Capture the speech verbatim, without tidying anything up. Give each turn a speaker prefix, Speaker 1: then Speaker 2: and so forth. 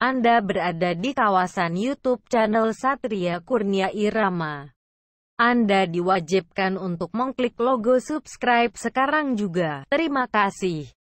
Speaker 1: Anda berada di kawasan YouTube channel Satria Kurnia Irama. Anda diwajibkan untuk mengklik logo subscribe sekarang juga. Terima kasih.